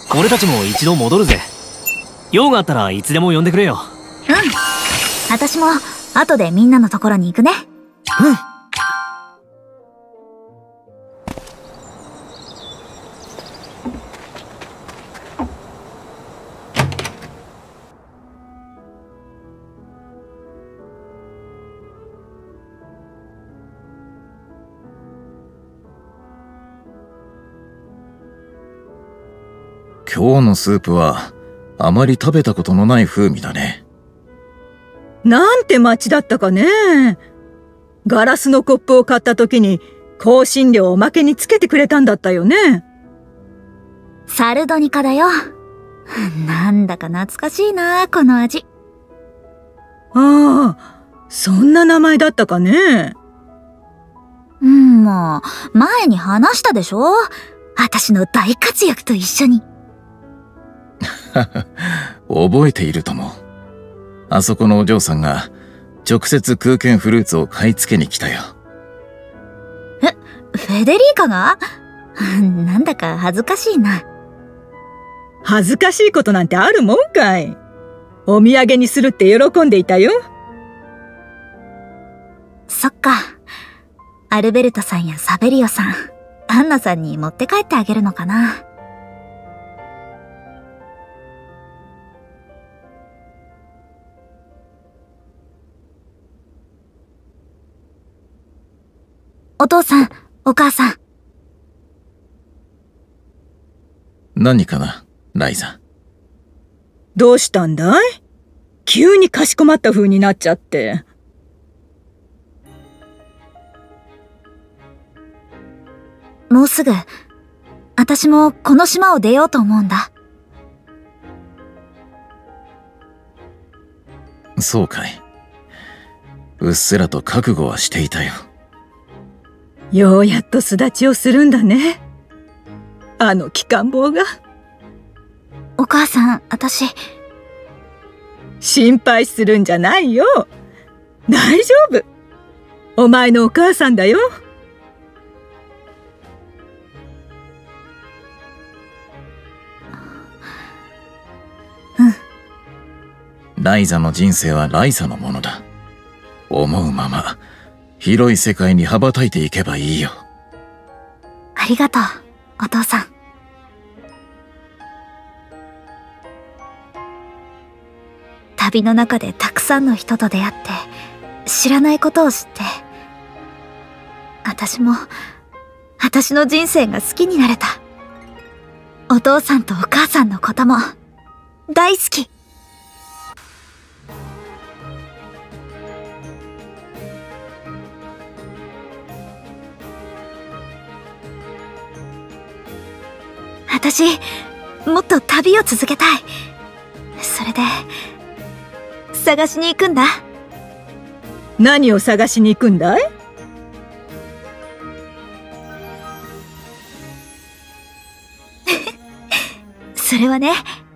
俺たちも一度戻るぜ。用があったらいつでも呼んでくれよ。 うん。私も後でみんなのところに行くね。 うん。 今日のスープはあまり食べたことのない風味だね。 なんて街だったかね。ガラスのコップを買った時に香辛料をおまけにつけてくれたんだったよね。 サルドニカだよ。なんだか懐かしいな、この味。 ああ、そんな名前だったかね。 もう前に話したでしょ、私の大活躍と一緒に。 覚えているとも。あそこのお嬢さんが直接空間フルーツを買い付けに来たよ。 フェデリーカが？なんだか恥ずかしいな。 恥ずかしいことなんてあるもんかい。お土産にするって喜んでいたよ。 そっか。アルベルトさんやサベリオさん、アンナさんに持って帰ってあげるのかな。お父さん、お母さん。 何かな、ライザ。 どうしたんだい？急にかしこまった風になっちゃって。 もうすぐ、私もこの島を出ようと思うんだ。 そうかい。うっすらと覚悟はしていたよ。 ようやっと巣立ちをするんだね。あの機関棒が。 お母さん、私。 心配するんじゃないよ。大丈夫。お前のお母さんだよ。 ライザの人生はライザのものだ。思うまま広い世界に羽ばたいていけばいいよ。 ありがとう、お父さん。旅の中でたくさんの人と出会って、知らないことを知って、私も私の人生が好きになれた。お父さんとお母さんのことも大好き。私、もっと旅を続けたい。それで、探しに行くんだ。 何を探しに行くんだい？ それはね、